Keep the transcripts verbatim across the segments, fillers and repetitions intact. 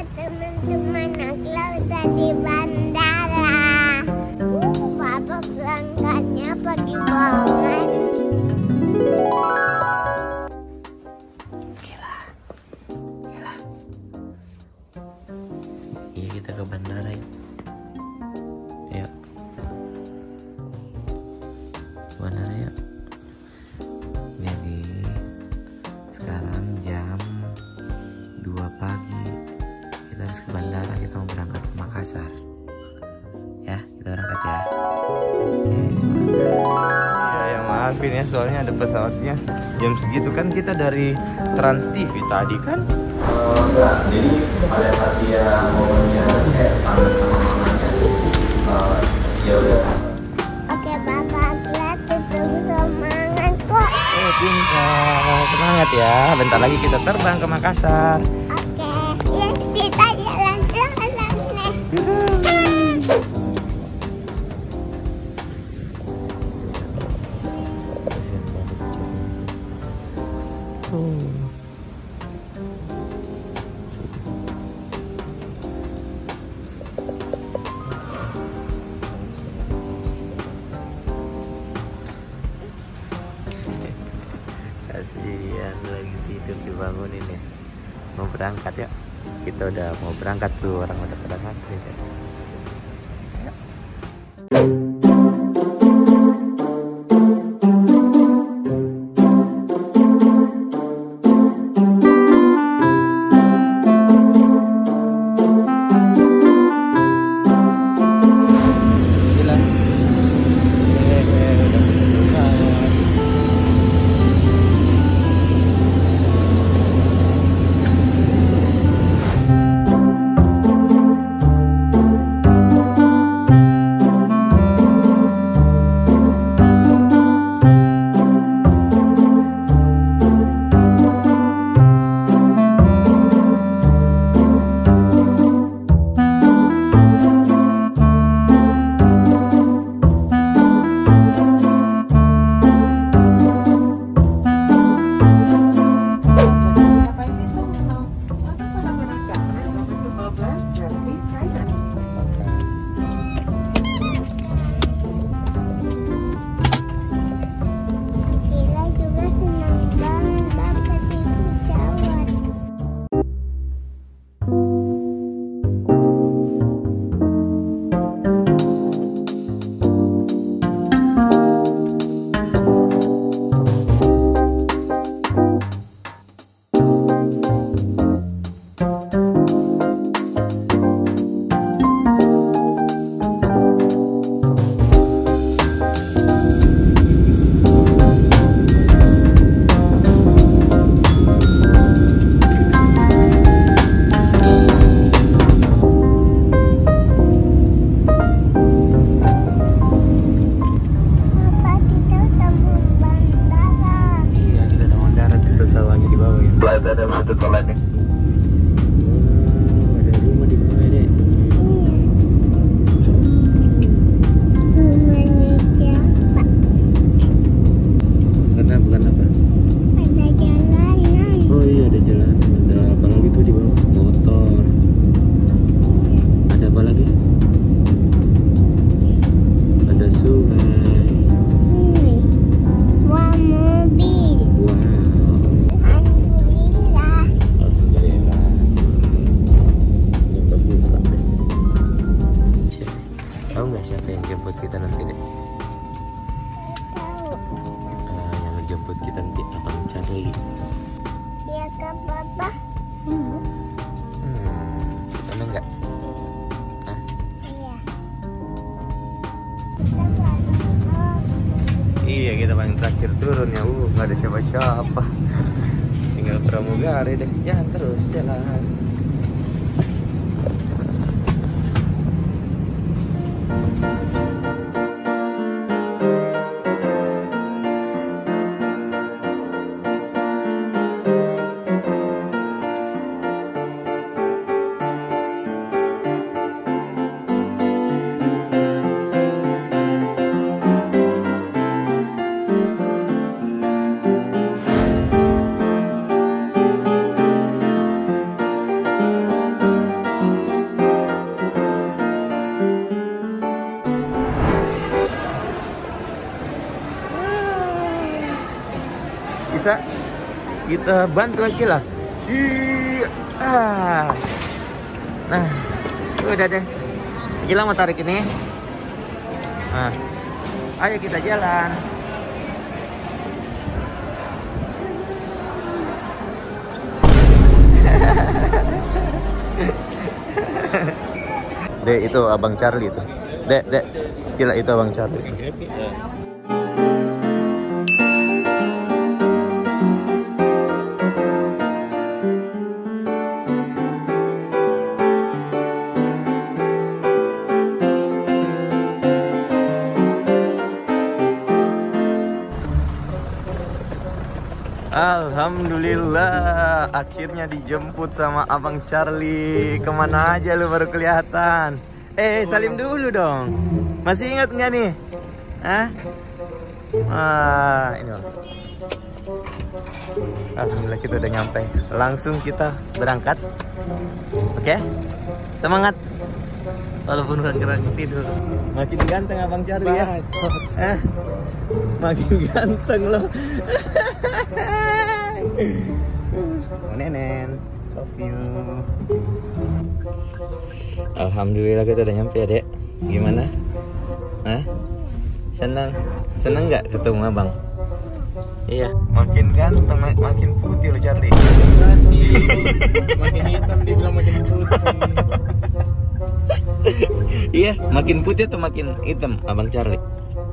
Teman-teman, Akla udah di bandara. Uh, Papa berangkatnya pagi banget. Gila, gila. Iya, kita ke bandara yuk. Yuk. Bandara yuk. Jadi sekarang jam dua pagi. Kita harus ke bandara, kita mau berangkat ke Makassar. Ya, kita berangkat ya. Oke, Ya, ya maafin ya, soalnya ada pesawatnya jam segitu kan, kita dari Trans T V tadi kan. Oh, enggak, jadi pada saat dia momennya kayak panas sama mamanya, uh, ya udah. Oke, Papa, Akla tetap semangat kok. Eh, pintar, semangat ya. Bentar lagi kita terbang ke Makassar. Oke, ya kita jalan-jalan nih. Kasihan lagi tidur dibangunin ya. Mau berangkat ya. Kita udah mau berangkat tuh, orang udah pada ngantri ya. Gila. Eh, eh, udah pesawat. Akila juga senang banget dapat di pesawat. Papa, kita udah mau bandara. Iya, kita udah mau darat, itu sawahnya di bawah ya. Ada ada satu toiletnya. Oh, ada rumah di bawah deh. Iya. Rumahnya siapa? Karena bukan apa? Ada jalanan. Oh iya, ada jalan. Ada apa lagi tuh di bawah? Motor. Ada apa lagi? Ada sungai. Hmm. Wah, mobil. Wow. Alhamdulillah. Alhamdulillah. Buka buka deh. Siapa? Tahu nggak siapa yang jemput kita nanti deh? Tahu. Ah, yang ngejemput kita nanti Abang Charlie. Iya kan, Papa? Hmm. Hmm, sana nggak? Hah? Iya. Kita baru turun. Iya, kita paling terakhir turun ya. Uh, nggak ada siapa-siapa. Tinggal pramugari deh. Jalan terus, jalan. bisa kita bantu Akila. Ih, ah. Nah, udah deh. Akila mau tarik ini. Nah, ayo kita jalan. Dek, itu Abang Charlie itu. Dek, dek. Gila, itu Abang Charlie. Alhamdulillah, akhirnya dijemput sama Abang Charlie. Kemana aja lu baru kelihatan? Eh, salim dulu dong. Masih ingat nggak nih? Hah? Ah, ini loh. Alhamdulillah kita udah nyampe. Langsung kita berangkat. Oke? Semangat. Walaupun kurang tidur. Makin ganteng Abang Charlie ya. Eh, makin ganteng loh. Oh, Nenen, love you. Alhamdulillah kita udah nyampe ya, Dek. Gimana? Hah? Senang? Senang nggak ketemu Abang? Iya, makin ganteng, makin putih loh Charlie. Masih makin hitam, dibilang makin putih. Iya, makin putih atau makin hitam Abang Charlie?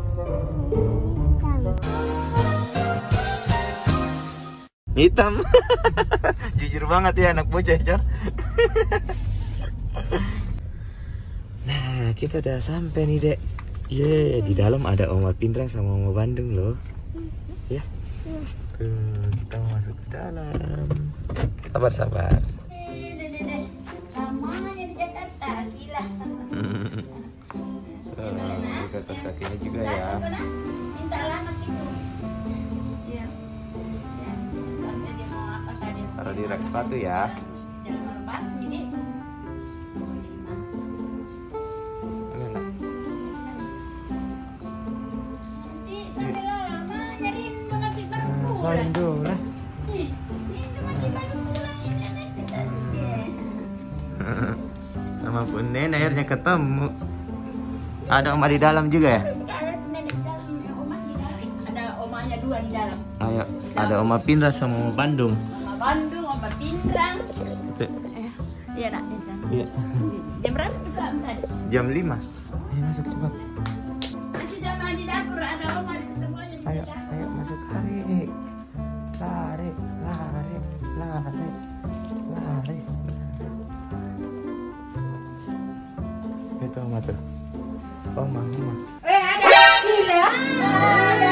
Hitam. Jujur banget ya anak bocah, Char. Nah, kita udah sampai nih, Dek. Ye, di dalam ada Oma Pindrang sama Oma Bandung loh. Ya. Tuh, kita mau masuk ke dalam. Sabar, sabar. Lamanya di Jakarta, gila. Tuh, buka kakinya juga ya. Minta alamat itu. Iya. Sampai dia mau apa tadi? Taruh di rak sepatu ya. Jangan lepas gini. Ini enak. Nanti sampai lama nyariin mengerti baru Nah, pulang. saling dulu lah. Ih, ini mengerti baru pulang ini anak kita. Sama Bun Nen akhirnya ketemu. Ada Oma di dalam juga ya? Sekarang nenek di dalam, oma di dalam. Ada omanya dua di dalam. Ayo, ada Oma Pindra sama Oma Bandung. Oma Bandung, Oma Pindrang. Tuh, Eh, iya nak di sana. iya. Jam berapa pesawat tadi? Jam lima. Ayo masuk cepat. Masih sama di dapur ada oma di semuanya. di Ayo, dapur. ayo masuk. Lari. Lari, lari, lari, lari. Itu Oma tuh. Oma, Oma. Eh ada. Gila. Ada.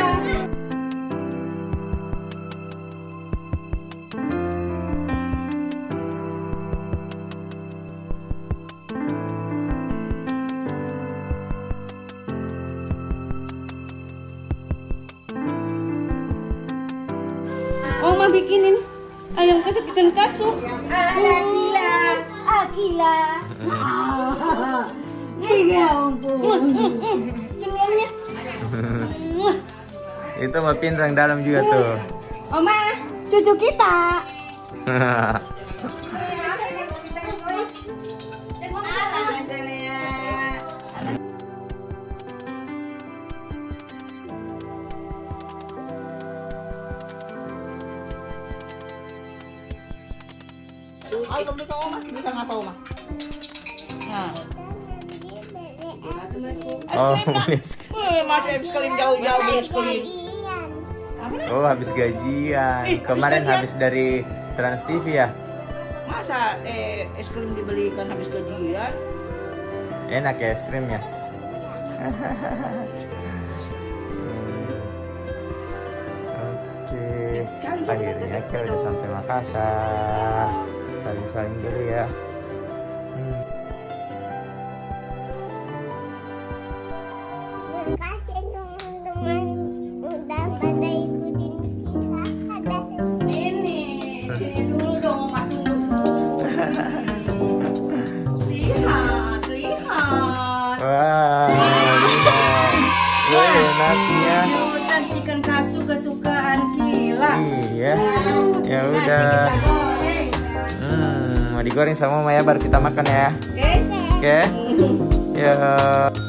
Oma bikinin ayam kesakitan kasuk. Ah, gila. Ah, gila. Iya ampun. Celurnya. Itu Oma Pindrang dalam juga tuh. Oma, cucu kita. Ayo beli ke Oma, beli apa Oma? Nah, Oh, beli es krim. wih, masih es krim jauh-jauh beli es krim. Oh, habis gajian. Kemarin habis dari Trans T V ya. Masa eh, es krim dibelikan habis gajian? Enak ya es krimnya. Oke, akhirnya kita udah sampai Makassar. Saling-saling dulu ya. Hmm. Makasih teman-teman udah pada ikutin kita. Ada Ini, sini dulu dong, Oma tunggu. Lihat, lihat. Wah, lihat. Wah, enaknya. Hutan ikan kasu kesukaan Kila. Ya, ya udah. Hmm, mau digoreng sama Maya baru kita makan ya. Oke? Oke? Ya.